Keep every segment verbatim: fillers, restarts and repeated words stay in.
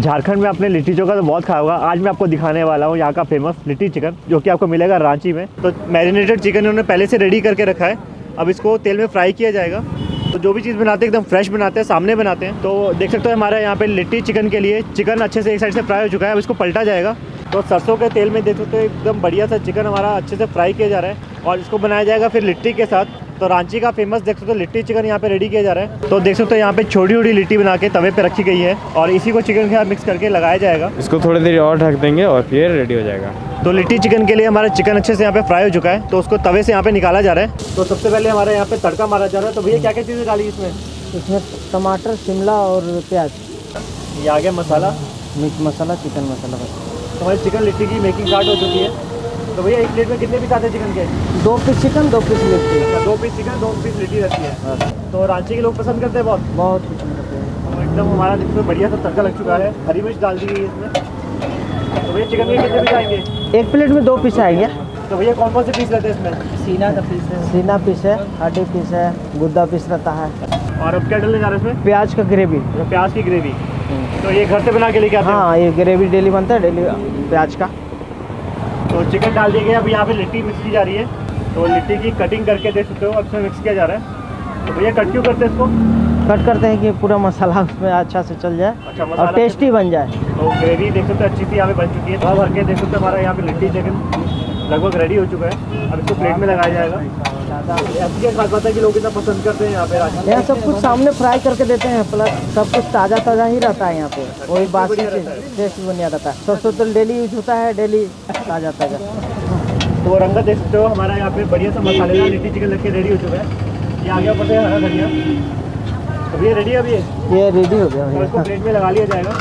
झारखंड में आपने लिट्टी चोखा तो बहुत खाया होगा। आज मैं आपको दिखाने वाला हूँ यहाँ का फेमस लिट्टी चिकन, जो कि आपको मिलेगा रांची में। तो मैरिनेटेड चिकन इन्होंने पहले से रेडी करके रखा है। अब इसको तेल में फ्राई किया जाएगा। तो जो भी चीज़ बनाते हैं एकदम फ्रेश बनाते हैं, सामने बनाते हैं। तो देख सकते हो हमारे यहाँ पे लिट्टी चिकन के लिए चिकन अच्छे से एक साइड से फ्राई हो चुका है। अब इसको पलटा जाएगा। तो सरसों के तेल में देख सकते हो एकदम बढ़िया सा चिकन हमारा अच्छे से फ्राई किया जा रहा है और इसको बनाया जाएगा फिर लिट्टी के साथ। तो रांची का फेमस देख सकते हो लिट्टी चिकन यहाँ पे रेडी किया जा रहा है। तो देख सकते हो यहाँ पे छोटी छोटी लिट्टी बना के तवे पे रखी गई है और इसी को चिकन के साथ मिक्स करके लगाया जाएगा। इसको थोड़ी देर और ढक देंगे और फिर रेडी हो जाएगा। तो लिट्टी चिकन के लिए हमारा चिकन अच्छे से यहाँ पे फ्राई हो चुका है। तो उसको तवे से यहाँ पे निकाला जा रहा है। तो सबसे पहले हमारे यहाँ पे तड़का मारा जा रहा है। तो भैया क्या क्या चीज़ें डाली इसमें? इसमें टमाटर, शिमला और प्याज। ये आ गया मसाला, मिर्च मसाला, चिकन मसाला। बस तो हमारी चिकन लिट्टी की मेकिंग स्टार्ट हो चुकी है। तो भैया एक प्लेट में कितने पीस आते हैं चिकन के? दो पीस चिकन, दो पीस लिट्टी। दो पीस चिकन, दो पीस लिट्टी रहती है। तो रांची के लोग पसंद करते हैं बहुत बहुत पसंद करते हैं। तो एकदम हमारा जिसमें बढ़िया सा तड़का लग चुका है। हरी मिर्च डाल दी गई है इसमें। तो भैया चिकन के कितने पीस आएंगे? एक प्लेट में दो पीस आएंगे। तो भैया कौन कौन से पीस रहते हैं इसमें? सीना का पीस है, सीना पीस है, हड्डी पीस है, गुद्दा पीस रहता है। और अब क्या डालने जा रहे हैं इसमें? प्याज का ग्रेवी। तो प्याज की ग्रेवी। तो ये घर से बना के लेके आते हैं? हाँ, ये ग्रेवी डेली बनता है, डेली प्याज का। तो चिकन डाल दिए गए। अब यहाँ पे लिट्टी मिक्स की जा रही है। तो लिट्टी की कटिंग करके देख सकते हो अब इसमें मिक्स किया जा रहा है। तो भैया कट क्यों करते हैं इसको? कट करते हैं कि पूरा मसाला उसमें अच्छा से चल जाए अच्छा, और टेस्टी बन जाए। तो ग्रेवी देख सकते हो अच्छी सी यहाँ पे बन चुकी है। तो भर के देख सकते हो हमारा यहाँ पे लिट्टी चिकन लगभग रेडी हो चुका है। अब इसको प्लेट में लगाया जाएगा। ऐसी क्या खास बात है कि लोग इतना पसंद करते हैं यहाँ पे रांची? यहाँ सब कुछ सामने फ्राई करके देते हैं, प्लस सब कुछ ताज़ा ताज़ा ही रहता है यहाँ पे। वही बासी टेस्ट बनिया रहता है। सरसों तेल डेली यूज होता है, डेली ताज़ा ताज़ा। तो रंगत देख सकते हो हमारा यहाँ पे बढ़िया सा मसालेदार लिट्टी चिकन लग के रेडी हो चुका है। ये आ गया ऊपर से हरा धनिया। तो ये रेडी है अभी? ये रेडी हो गया। तो इसको प्लेट में लगा लिया जाएगा।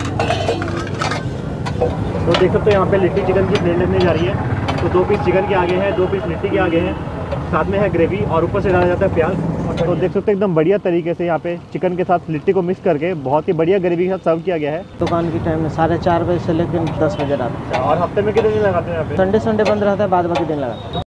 तो देख सकते हो यहाँ पे लिट्टी चिकन की प्लेट लगने जा रही है। तो दो पीस चिकन के आगे हैं, दो पीस लिट्टी के आगे हैं, साथ में है ग्रेवी और ऊपर से डाला जाता है प्याज। तो देख सकते हो एकदम बढ़िया तरीके से यहाँ पे चिकन के साथ लिट्टी को मिक्स करके बहुत ही बढ़िया ग्रेवी के साथ सर्व किया गया है। दुकान की टाइम में साढ़े चार बजे से लेकर दस बजे रात। और हफ्ते में कितने दिन लगाते हैं यहाँ पे? संडे संडे बंद रहता है, बाद बाकी दिन लगाते हैं।